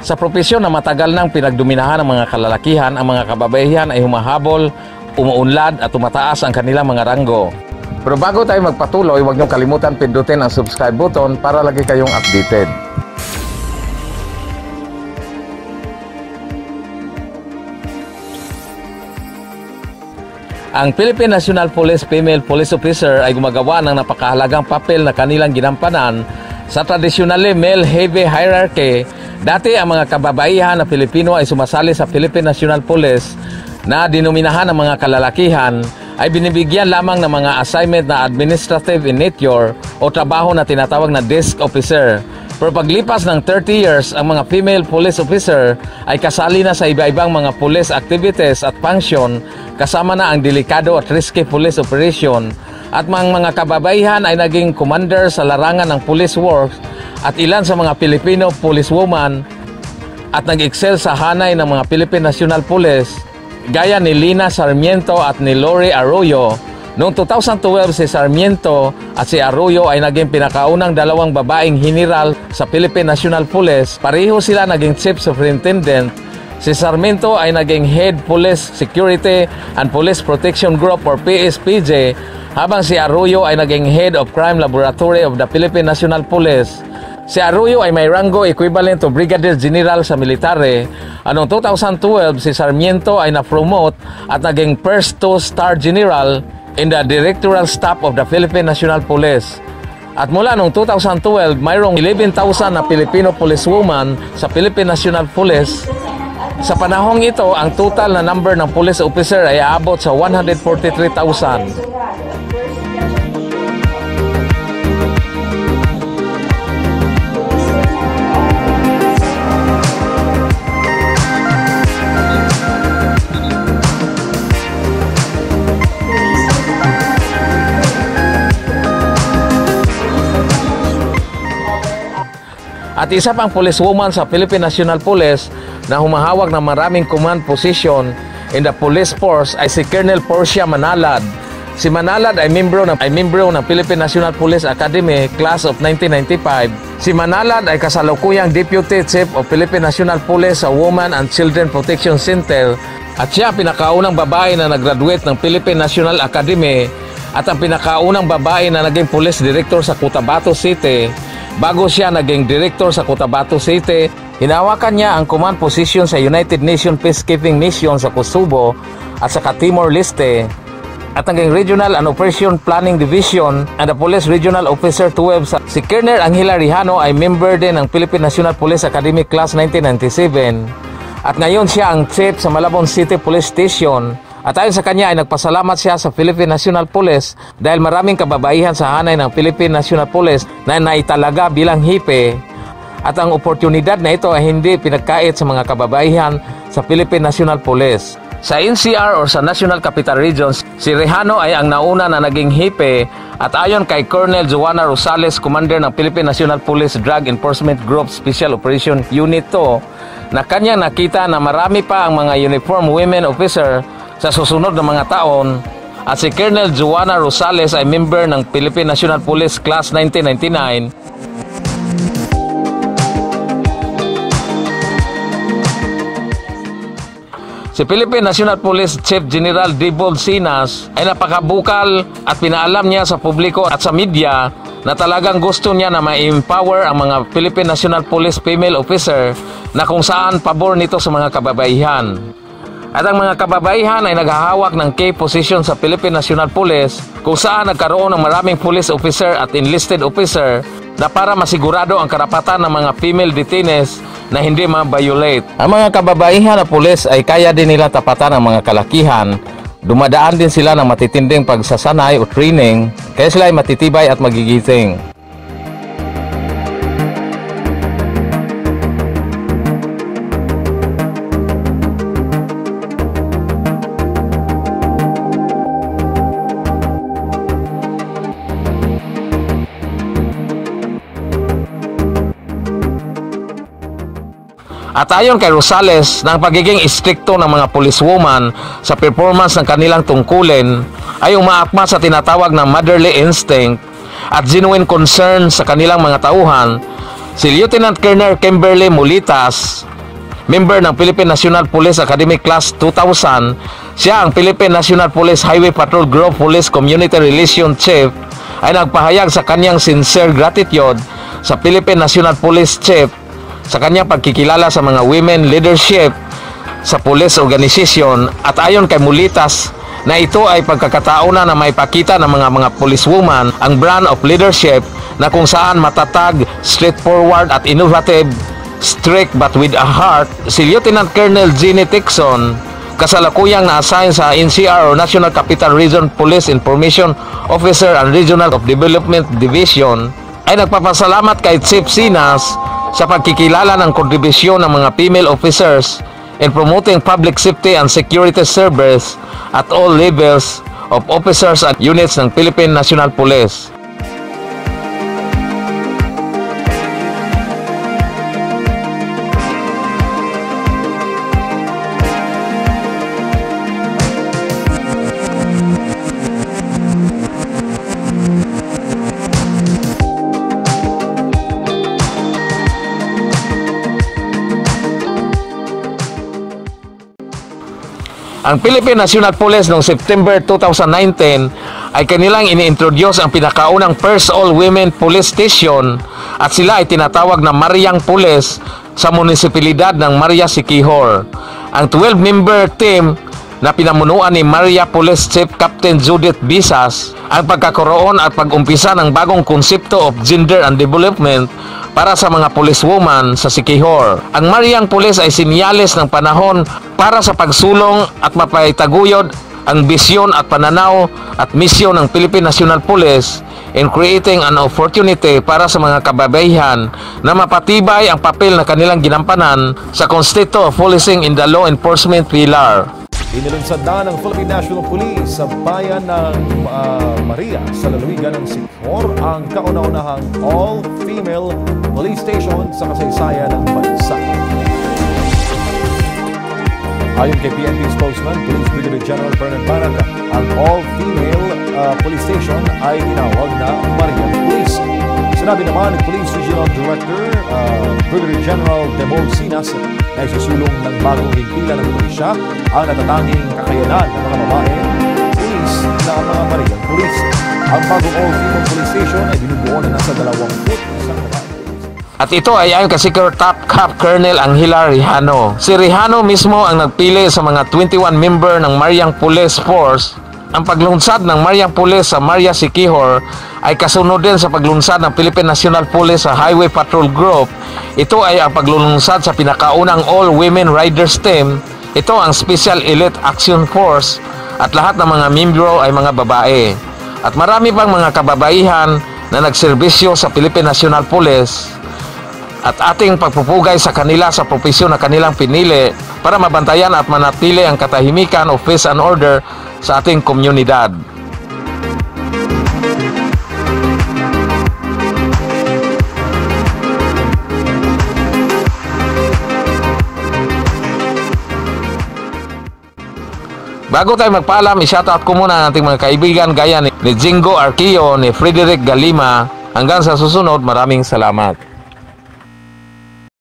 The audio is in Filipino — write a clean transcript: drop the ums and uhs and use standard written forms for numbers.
Sa propesyon na matagal nang pinagdominahan ng mga kalalakihan, ang mga kababaihan ay humahabol, umuunlad at tumataas ang kanilang mga ranggo. Pero bago tayo magpatuloy, huwag niyong kalimutan pindutin ang subscribe button para lagi kayong updated. Ang Philippine National Police Female Police Officer ay gumagawa ng napakahalagang papel na kanilang ginampanan sa tradisyonally male-heavy hierarchy. Dati ang mga kababaihan na Pilipino ay sumasali sa Philippine National Police na dinominahan ng mga kalalakihan ay binibigyan lamang ng mga assignment na administrative in nature o trabaho na tinatawag na desk officer. Pero paglipas ng 30 years, ang mga female police officer ay kasali na sa iba-ibang mga police activities at function, kasama na ang delikado at risky police operation, at mga kababaihan ay naging commander sa larangan ng police works at ilan sa mga Filipino policewoman at nag-excel sa hanay ng mga Philippine National Police gaya ni Lina Sarmiento at ni Lori Arroyo. Noong 2012, si Sarmiento at si Arroyo ay naging pinakaunang dalawang babaeng general sa Philippine National Police. Pareho sila naging Chief Superintendent. Si Sarmiento ay naging Head Police Security and Police Protection Group or PSPG, habang si Arroyo ay naging Head of Crime Laboratory of the Philippine National Police. Si Arroyo ay may rango equivalent to Brigadier General sa military. Noong 2012, si Sarmiento ay na-promote at naging First 2-Star General in the Directorial Staff of the Philippine National Police. At mula noong 2012, mayroong 11,000 na Filipino policewoman sa Philippine National Police. Sa panahong ito, ang total na number ng police officer ay aabot sa 143,000. At isa pang policewoman sa Philippine National Police na humahawak ng maraming command position in the police force ay si Colonel Portia Manalad. Si Manalad ay membro ng Philippine National Police Academy Class of 1995. Si Manalad ay kasalukuyang Deputy Chief of Philippine National Police sa Women and Children Protection Center at siya pinakaunang babae na nag-graduate ng Philippine National Academy at ang pinakaunang babae na naging Police Director sa Cotabato City. Bago siya naging director sa Cotabato City, hinawakan niya ang command position sa United Nations Peacekeeping Mission sa Kosovo at sa Timor-Leste, at naging Regional and Operation Planning Division and the Police Regional Officer 12. Si Colonel Angela Rihano ay member din ng Philippine National Police Academy Class 1997 at ngayon siya ang chief sa Malabon City Police Station. At ayon sa kanya ay nagpasalamat siya sa Philippine National Police dahil maraming kababaihan sa hanay ng Philippine National Police na naitalaga bilang hipe, at ang oportunidad na ito ay hindi pinagkait sa mga kababaihan sa Philippine National Police. Sa NCR or sa National Capital Regions, si Rihano ay ang nauna na naging hipe, at ayon kay Colonel Joanna Rosales, Commander ng Philippine National Police Drug Enforcement Group Special Operation Unit 2, na kanyang nakita na marami pa ang mga uniform women officer sa susunod na mga taon, at si Colonel Joanna Rosales ay member ng Philippine National Police Class 1999. Si Philippine National Police Chief General Dibol Sinas ay napakabukal at pinaalam niya sa publiko at sa media na talagang gusto niya na ma-empower ang mga Philippine National Police female officer, na kung saan pabor nito sa mga kababaihan. At ang mga kababaihan ay naghahawak ng key position sa Philippine National Police, kung saan nagkaroon ng maraming police officer at enlisted officer na para masigurado ang karapatan ng mga female detainees na hindi ma-violate. Ang mga kababaihan na pulis ay kaya din nila tapatan ang mga kalakihan. Dumadaan din sila ng matitinding pagsasanay o training, kaya sila ay matitibay at magigiting. At ayon kay Rosales, ng pagiging istrikto ng mga policewoman sa performance ng kanilang tungkulin ay umaakma sa tinatawag na motherly instinct at genuine concern sa kanilang mga tauhan. Si Lieutenant Colonel Kimberly Mulitas member ng Philippine National Police Academy Class 2000. Siya ang Philippine National Police Highway Patrol Group Police Community Relations Chief, ay nagpahayag sa kanyang sincere gratitude sa Philippine National Police Chief sa kanyang pagkikilala sa mga women leadership sa police organization, at ayon kay Mulitas na ito ay pagkakataon na maipakita ng mga policewoman ang brand of leadership na kung saan matatag, straightforward at innovative, strict but with a heart. Si Lieutenant Colonel Jeannie Tixon, kasalukuyang na-assign sa NCR o National Capital Region Police Information Officer and Regional of Development Division, ay nagpapasalamat kay Chief Sinas sa pagkikilala ng kontribusyon ng mga female officers in promoting public safety and security service at all levels of officers and units ng Philippine National Police. Ang Philippine National Police noong September 2019 ay kanilang ini-introduce ang pinakaunang first all-women police station, at sila ay tinatawag na Mariang Police sa munisipalidad ng Maria Siquijor. Ang 12-member team na pinamunuan ni Maria Police Chief Captain Judith Bisas ang pagkakaroon at pag-umpisa ng bagong konsepto of gender and development para sa mga policewoman sa Siquijor. Ang Mariang Police ay sinyales ng panahon para sa pagsulong at mapaitaguyod ang bisyon at pananaw at misyon ng Philippine National Police in creating an opportunity para sa mga kababaihan na mapatibay ang papel na kanilang ginampanan sa constitution of policing in the law enforcement pillar. Inilunsad na ng Philippine National Police sa bayan ng Maria sa lalawigan ng Siquijor ang kauna-unahang all-female police station sa kasaysayan ng bansa. Ayon kay PNP spokesman, Police Brigadier General Bernard Baraca, ang all-female police station ay tinawag na Maria Police. Sinabi naman ng Police Regional Director Brigadier General Demol Sinas na isusulong ng bagong higpila ng pulisya ang natatanging kakayanan ng mga babae police na mga Mariang Police. Ang bagong all-female police station ay binubuo na nasa 20 isang babae. At ito ay ayon kay Secret Top Cap Colonel Angela Rihano. Si Rihano mismo ang nagpili sa mga 21 member ng Mariang Police Force. Ang paglunsad ng Mariang Police sa Maria Siquijor ay kasunod din sa paglunsad ng Philippine National Police sa Highway Patrol Group. Ito ay ang paglunsad sa pinakaunang all-women riders team. Ito ang Special Elite Action Force at lahat ng mga membro ay mga babae. At marami pang mga kababaihan na nagserbisyo sa Philippine National Police, at ating pagpupugay sa kanila sa propesyon na kanilang pinili para mabantayan at manatili ang katahimikan o peace and order sa ating komunidad. Bago tayo magpaalam, i-shoutout ko muna ang ating mga kaibigan gaya ni Jingo Arquillo, ni Frederick Galima. Hanggang sa susunod, maraming salamat.